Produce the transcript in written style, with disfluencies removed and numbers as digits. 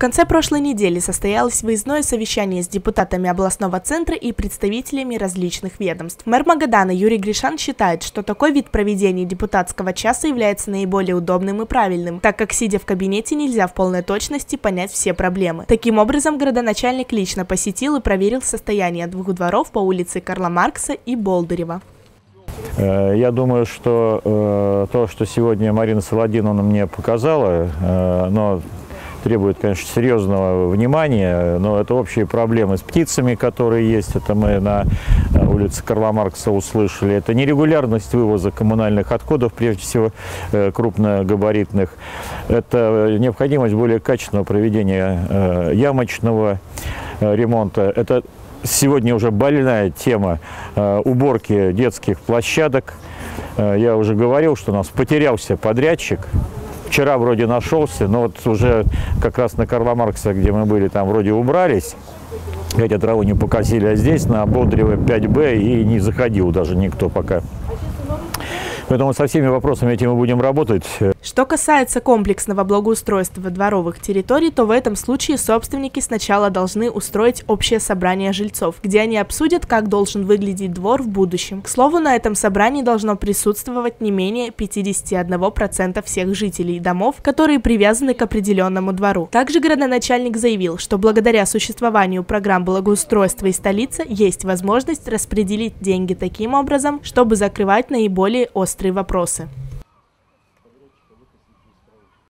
конце прошлой недели состоялось выездное совещание с депутатами областного центра и представителями различных ведомств. Мэр Магадана Юрий Гришан считает, что такой вид проведения депутатского часа является наиболее удобным и правильным, так как, сидя в кабинете, нельзя в полной точности понять все проблемы. Таким образом, градоначальник лично посетил и проверил состояние двух дворов по улице Карла Маркса и Болдырева. Я думаю, что то, что сегодня Марина Солодиновна мне показала, но требует, конечно, серьезного внимания, но это общие проблемы с птицами, которые есть. Это мы на улице Карла Маркса услышали. Это нерегулярность вывоза коммунальных отходов, прежде всего крупногабаритных. Это необходимость более качественного проведения ямочного ремонта. Это сегодня уже больная тема уборки детских площадок. Я уже говорил, что у нас потерялся подрядчик. Вчера вроде нашелся, но вот уже как раз на Карла Маркса, где мы были, там вроде убрались. Хотя траву не покосили, а здесь на Болдырева 5Б и не заходил даже никто пока. Поэтому со всеми вопросами этим мы будем работать. Что касается комплексного благоустройства дворовых территорий, то в этом случае собственники сначала должны устроить общее собрание жильцов, где они обсудят, как должен выглядеть двор в будущем. К слову, на этом собрании должно присутствовать не менее 51% всех жителей домов, которые привязаны к определенному двору. Также градоначальник заявил, что благодаря существованию программ благоустройства и столицы есть возможность распределить деньги таким образом, чтобы закрывать наиболее острые вопросы.